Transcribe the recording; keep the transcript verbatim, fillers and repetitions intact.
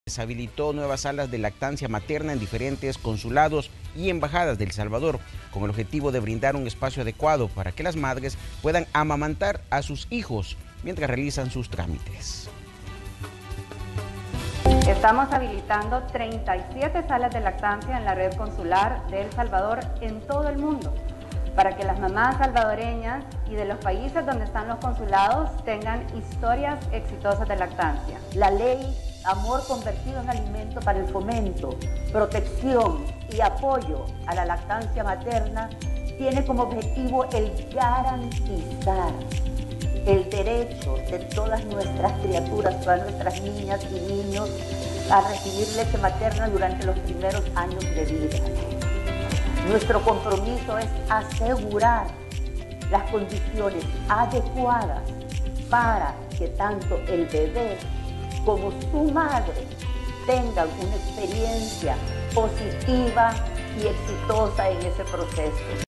Se habilitó nuevas salas de lactancia materna en diferentes consulados y embajadas de El Salvador, con el objetivo de brindar un espacio adecuado para que las madres puedan amamantar a sus hijos mientras realizan sus trámites. Estamos habilitando treinta y siete salas de lactancia en la red consular de El Salvador en todo el mundo, para que las mamás salvadoreñas y de los países donde están los consulados tengan historias exitosas de lactancia. La ley Amor Convertido en Alimento para el Fomento, Protección y Apoyo a la Lactancia Materna tiene como objetivo el garantizar el derecho de todas nuestras criaturas, todas nuestras niñas y niños a recibir leche materna durante los primeros años de vida. Nuestro compromiso es asegurar las condiciones adecuadas para que tanto el bebé como su madre tengan una experiencia positiva y exitosa en ese proceso.